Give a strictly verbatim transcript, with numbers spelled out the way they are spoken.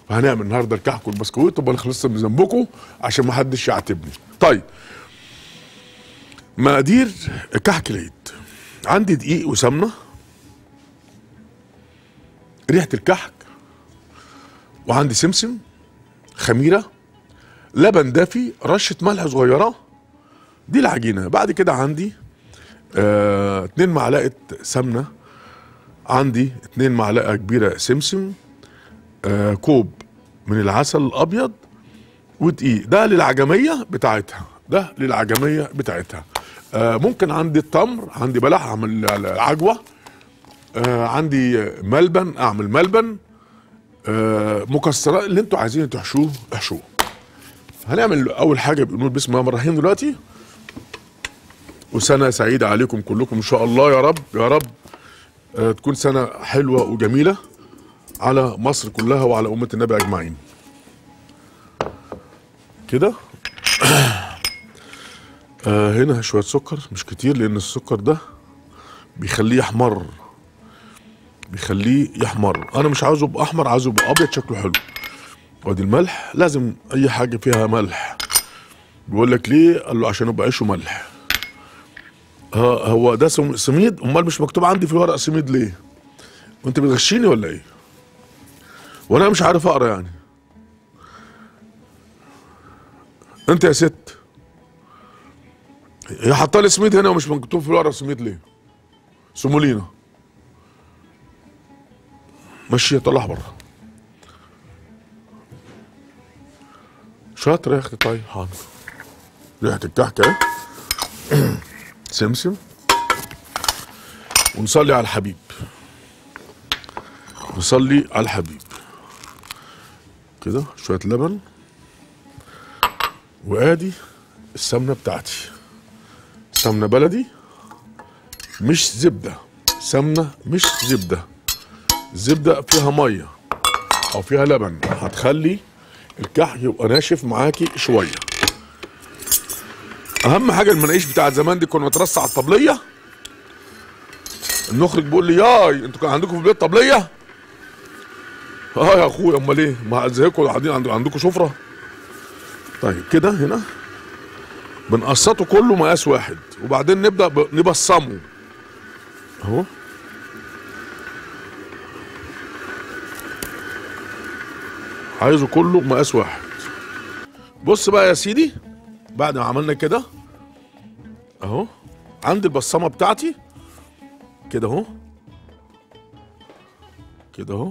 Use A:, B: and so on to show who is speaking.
A: فهنعمل النهارده الكحك والبسكويت وبقى خلصنا من ذنبكم عشان ما حدش يعاتبني. طيب مقادير كحك العيد: عندي دقيق وسمنه، ريحه الكحك، وعندي سمسم، خميره، لبن دافي، رشه ملح صغيره. دي العجينه. بعد كده عندي آه اتنين معلقه سمنه، عندي اتنين معلقه كبيره سمسم، آه كوب من العسل الابيض، ودقيق. ده للعجميه بتاعتها، ده للعجميه بتاعتها. آه ممكن عندي التمر، عندي بلح اعمل عجوه، آه عندي ملبن اعمل ملبن، آه مكسرات اللي انتوا عايزين تحشوه احشوه. هنعمل اول حاجه بنقول بسم الله الرحمن الرحيم دلوقتي. وسنه سعيده عليكم كلكم ان شاء الله يا رب يا رب. آه تكون سنه حلوه وجميله على مصر كلها وعلى امه النبي اجمعين. كده آه هنا شويه سكر مش كتير، لان السكر ده بيخليه يحمر، بيخليه يحمر. انا مش عاوزه يبقى احمر، عاوزه يبقى ابيض شكله حلو. وادي الملح، لازم اي حاجه فيها ملح. بيقول لك ليه؟ قال له عشان يبقى عيشه ملح. ها هو ده سميد؟ امال مش مكتوب عندي في الورق سميد ليه؟ وانت بتغشيني ولا ايه؟ وانا مش عارف اقرا يعني. انت يا ست هي حاطه لي سميد هنا ومش مكتوب في الورق سميد ليه؟ سمولينا مشي، طلع بره. شاطر يا اختي. طيب حاضر. ريحه الكحك اهي. سمسم، ونصلي على الحبيب، نصلي على الحبيب. كده شويه لبن، وادي السمنه بتاعتي، سمنه بلدي مش زبده، سمنه مش زبده. الزبده فيها ميه او فيها لبن، هتخلي الكحك يبقى ناشف معاكي شويه. اهم حاجه المناقيش بتاعت زمان دي كنا نترص على الطبليه. المخرج بيقول لي ياي انتوا كان عندكم في البيت طبليه؟ اه يا اخويا، امال ايه؟ ما زيكم قاعدين عندكم سفره. طيب كده هنا بنقسطه كله مقاس واحد، وبعدين نبدا نبصمه اهو. عايزه كله مقاس واحد. بص بقى يا سيدي، بعد ما عملنا كده اهو، عندي البصمه بتاعتي كده اهو، كده اهو.